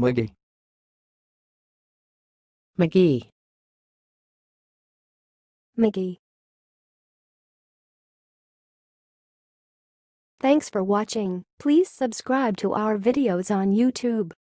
mcgee, mcgee, mcgee. Thanks for watching. Please subscribe to our videos on YouTube.